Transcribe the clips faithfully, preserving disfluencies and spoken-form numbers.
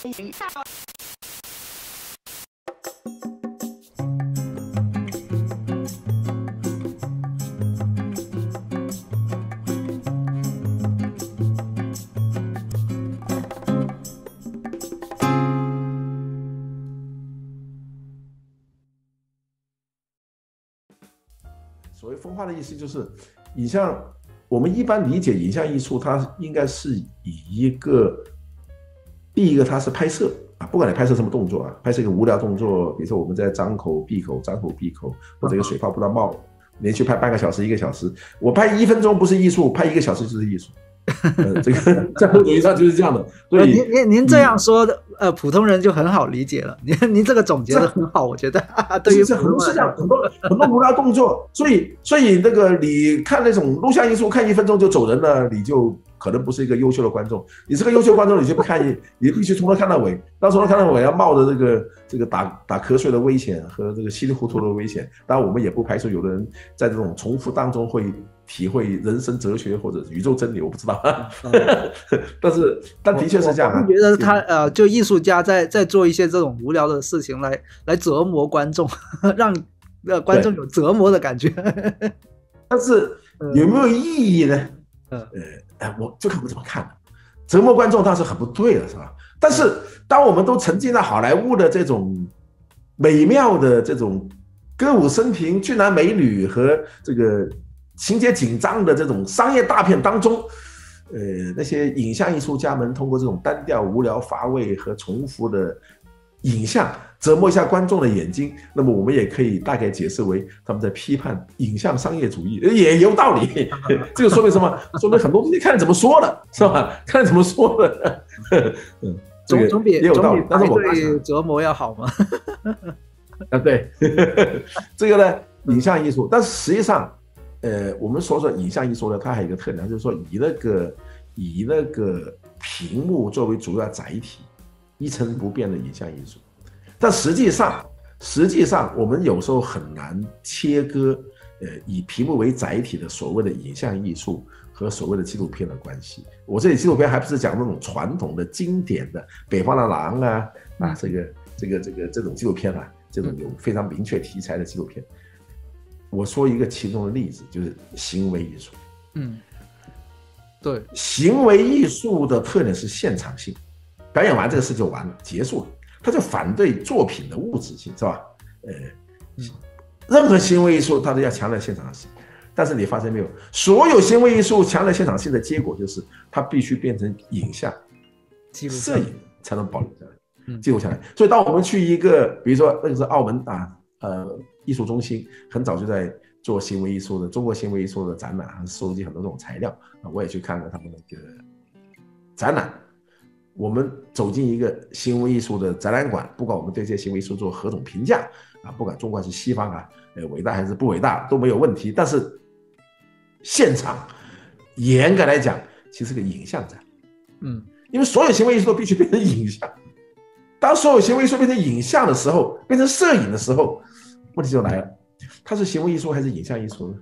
所谓风化的意思就是影像，我们一般理解影像艺术，它应该是以一个第一个它是拍摄啊，不管你拍摄什么动作啊，拍摄一个无聊动作，比如说我们在张口闭口张口闭口，或者一个水泡不断冒，连续拍半个小时一个小时，我拍一分钟不是艺术，拍一个小时就是艺术。呃，这个在某种意义上就是这样的。所以您您您这样说的，呃，普通人就很好理解了。您您这个总结的很好，我觉得。对于是很是这样，很多很多无聊动作，所以所以那个你看那种录像艺术，看一分钟就走人了，你就可能不是一个优秀的观众。你是个优秀观众，你就不看，你必须从头看到尾。当从头看到尾，要冒着这个这个打打瞌睡的危险和这个稀里糊涂的危险。当然，我们也不排除有的人在这种重复当中会体会人生哲学或者宇宙真理，我不知道。但是，但的确是这样啊。 我觉得他呃，就艺术家在在做一些这种無聊的事情来来折磨观众，让呃观众有折磨的感觉。 但是有没有意义呢？呃，呃，我就看我怎么看了。折磨观众倒是很不对了，是吧？但是当我们都沉浸在好莱坞的这种美妙的这种歌舞升平、俊男美女和这个情节紧张的这种商业大片当中，呃，那些影像艺术家们通过这种单调、无聊、乏味和重复的影像折磨一下观众的眼睛，那么我们也可以大概解释为他们在批判影像商业主义，也有道理。这个说明什么？说明很多东西看怎么说的，是吧？看怎么说的。嗯， 总总比也有道理，但是我对折磨要好嘛。 啊，对，这个呢，影像艺术，但是实际上。呃，我们说说影像艺术呢，它还有一个特点，就是说以那个以那个屏幕作为主要载体，一成不变的影像艺术。但实际上，实际上我们有时候很难切割，呃，以屏幕为载体的所谓的影像艺术和所谓的纪录片的关系。我这里纪录片还不是讲那种传统的经典的北方的狼啊啊，这个这个这个这种纪录片啊，这种有非常明确题材的纪录片。我说一个其中的例子，就是行为艺术。 嗯，对， 行为艺术的特点是现场性，表演完这个事就完了，结束了。他就反对作品的物质性，是吧？呃，嗯、任何行为艺术它都要强调现场性，但是你发现没有，所有行为艺术强调现场性的结果就是它必须变成影像、摄影才能保留下来，记录下来。所以当我们去一个，比如说那个是澳门啊，呃。艺术中心很早就在做行为艺术的中国行为艺术的展览，收集很多这种材料啊，我也去看了他们那个展览。我们走进一个行为艺术的展览馆，不管我们对这些行为艺术做何种评价啊，不管中国是西方啊，呃，伟大还是不伟大都没有问题。但是现场严格来讲，其实是个影像展， 嗯， 因为所有行为艺术都必须变成影像。当所有行为艺术变成影像的时候，变成摄影的时候。问题就来了，它是行为艺术还是影像艺术呢？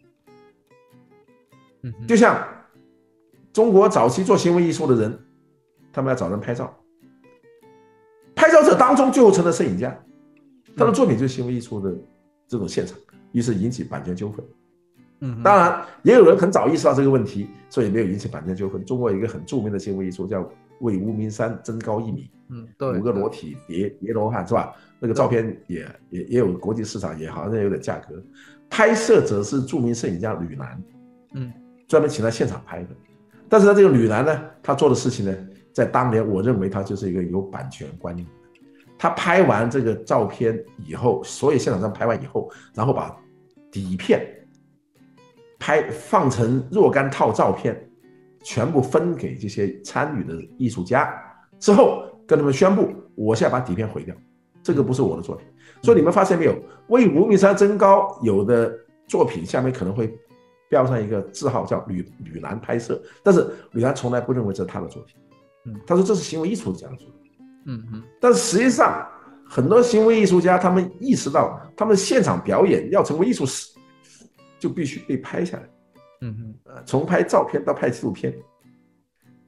嗯，就像中国早期做行为艺术的人，他们要找人拍照，拍照者当中最后成了摄影家，他的作品就是行为艺术的这种现场，于是引起版权纠纷。嗯，当然也有人很早意识到这个问题，所以没有引起版权纠纷。中国有一个很著名的行为艺术叫为无名山增高一米， 嗯，对， 五个裸体叠叠罗汉是吧？那个照片也也也有国际市场，也好像有点价格。拍摄者是著名摄影家吕楠，嗯，专门请他现场拍的。但是呢，这个吕楠呢，他做的事情呢，在当年我认为他就是一个有版权观念。他拍完这个照片以后，所有现场照拍完以后，然后把底片拍放成若干套照片，全部分给这些参与的艺术家之后，跟他们宣布，我现在把底片毁掉。这个不是我的作品，所以你们发现没有？为无名山增高，有的作品下面可能会标上一个字号叫吕吕楠拍摄，但是吕楠从来不认为这是他的作品，嗯，他说这是行为艺术家的作品，嗯嗯。但是实际上，很多行为艺术家他们意识到，他们现场表演要成为艺术史，就必须被拍下来，嗯嗯。呃，从拍照片到拍纪录片，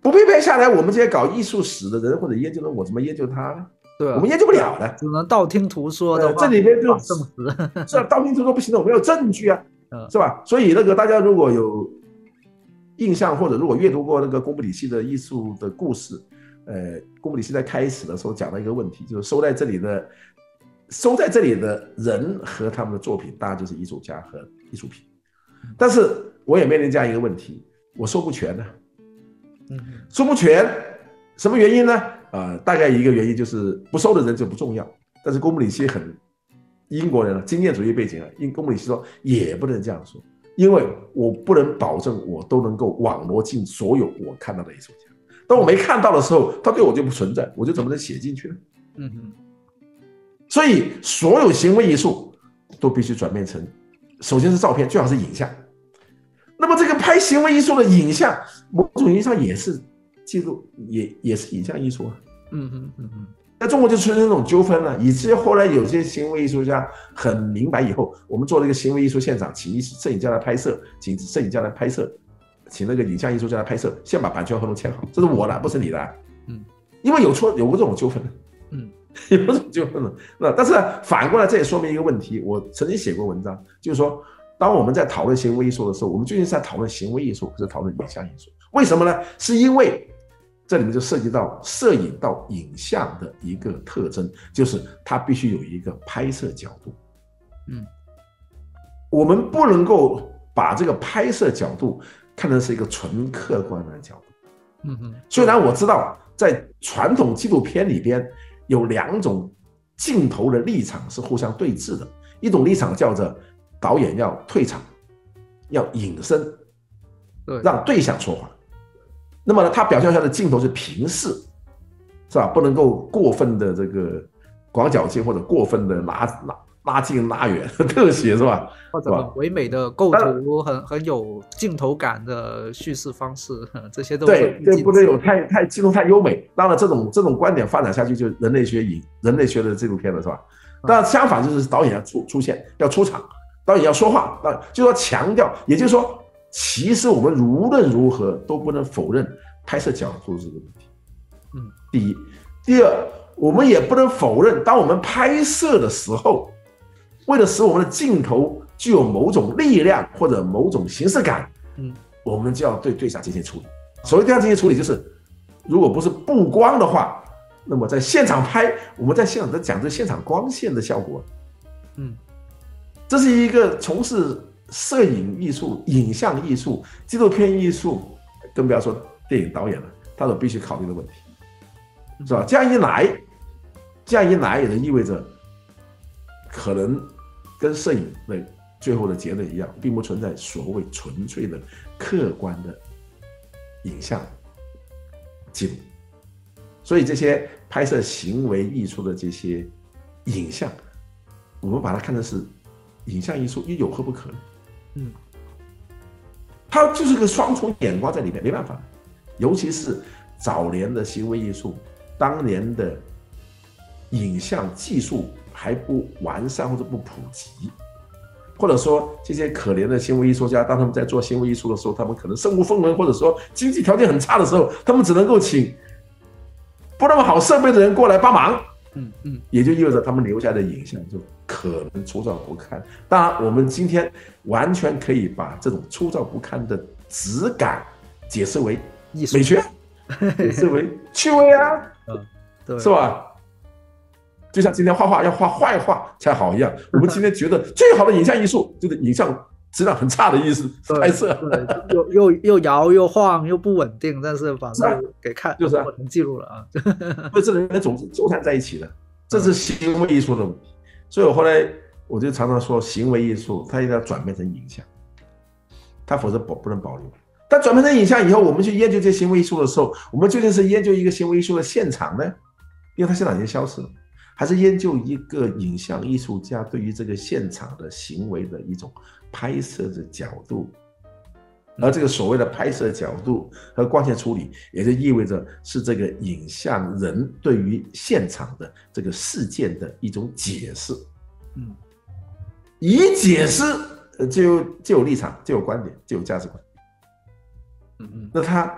不被拍下来，我们这些搞艺术史的人或者研究人，我怎么研究它呢？ 对、啊， 我们研究不了的， 只能道听途说的、呃。 这里面就证实， 是、啊、道听途说不行的，我们有证据啊，嗯、是吧？所以那个大家如果有印象，或者如果阅读过那个贡布里希的艺术的故事，呃，贡布里希在开始的时候讲了一个问题，就是收在这里的收在这里的人和他们的作品，当然就是艺术家和艺术品。但是我也面临这样一个问题，我收不全呢、啊。嗯，收不全，什么原因呢？呃，大概一个原因就是不收的人就不重要。但是贡布里希很英国人啊，经验主义背景啊，因贡布里希说也不能这样说，因为我不能保证我都能够网罗进所有我看到的艺术家。当我没看到的时候，他对我就不存在，我就怎么能写进去呢？嗯哼。所以所有行为艺术都必须转变成，首先是照片，最好是影像。那么这个拍行为艺术的影像，某种意义上也是记录，也也是影像艺术啊。嗯哼嗯哼。在中国就出现这种纠纷了，以至于后来有些行为艺术家很明白，以后我们做了一个行为艺术现场，请摄影家来拍摄，请摄影家来拍摄，请那个影像艺术家来拍摄，先把版权合同签好，这是我的，不是你的。嗯，因为有错有过这种纠纷。嗯，有这种纠纷了。那但是反过来，这也说明一个问题，我曾经写过文章，就是说，当我们在讨论行为艺术的时候，我们究竟是在讨论行为艺术，还是讨论影像艺术？为什么呢？是因为这里面就涉及到摄影到影像的一个特征，就是它必须有一个拍摄角度。嗯，我们不能够把这个拍摄角度看成是一个纯客观的角度。嗯哼，虽然我知道在传统纪录片里边有两种镜头的立场是互相对峙的，一种立场叫做导演要退场，要隐身，让对象说话。那么呢，他表现出来的镜头是平视，是吧？不能够过分的这个广角镜或者过分的拉拉拉近拉远特写，是吧？ 或者很唯美的构图，很很有镜头感的叙事方式，这些都对，这不能有太太镜头太优美。当然，这种这种观点发展下去，就是人类学影人类学的纪录片了，是吧？当然，相反就是导演要出出现，要出场，导演要说话，啊，就要强调，也就是说。其实我们无论如何都不能否认拍摄角度这个问题。嗯，第一，第二，我们也不能否认，当我们拍摄的时候，为了使我们的镜头具有某种力量或者某种形式感，嗯，我们就要对对象进行处理。所谓对象进行处理，就是如果不是布光的话，那么在现场拍，我们在现场在讲这现场光线的效果。嗯，这是一个从事摄影艺术、影像艺术、纪录片艺术，更不要说电影导演了，他所必须考虑的问题，是吧？这样一来，这样一来也就意味着，可能跟摄影的最后的结论一样，并不存在所谓纯粹的客观的影像记录。所以这些拍摄行为艺术的这些影像，我们把它看成是影像艺术，又有何不可呢？嗯，它就是个双重眼光在里面，没办法。尤其是早年的行为艺术，当年的影像技术还不完善或者不普及，或者说这些可怜的行为艺术家，当他们在做行为艺术的时候，他们可能身无分文，或者说经济条件很差的时候，他们只能够请不那么好设备的人过来帮忙。嗯嗯，也就意味着他们留下的影像就可能粗糙不堪。当然，我们今天完全可以把这种粗糙不堪的质感解释为美学，解释为趣味啊，嗯，对，是吧？就像今天画画要画坏画才好一样，我们今天觉得最好的影像艺术就是影像质量很差的艺术拍摄， 又又又摇又晃又不稳定，但是把它给看就是过程记录了啊， 所以这两种是纠缠在一起的，这是行为艺术的问题。所以我后来我就常常说，行为艺术它一定要转变成影像，它否则保不能保留。但转变成影像以后，我们去研究这些行为艺术的时候，我们究竟是研究一个行为艺术的现场呢？因为它现场已经消失了，还是研究一个影像艺术家对于这个现场的行为的一种拍摄的角度？而这个所谓的拍摄角度和光线处理，也就意味着是这个影像人对于现场的这个事件的一种解释。嗯，一解释就有就有立场，就有观点，就有价值观。嗯嗯，那他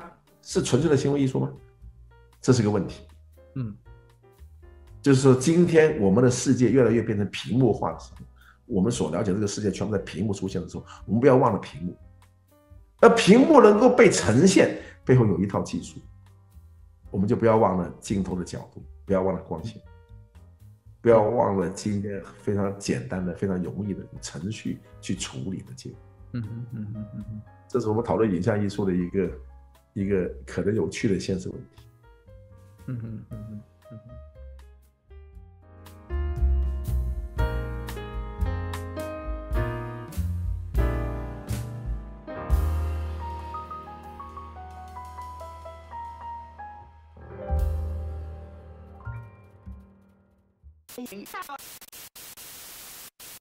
是纯粹的行为艺术吗？这是个问题。 嗯， 就是说，今天我们的世界越来越变成屏幕化的时候，我们所了解这个世界全部在屏幕出现的时候，我们不要忘了屏幕。而屏幕能够被呈现，背后有一套技术，我们就不要忘了镜头的角度，不要忘了光线，不要忘了今天非常简单的、非常容易的程序去处理的结果。 嗯嗯嗯嗯嗯， 这是我们讨论影像艺术的一个一个可能有趣的现实问题。 嗯嗯嗯嗯嗯。嗯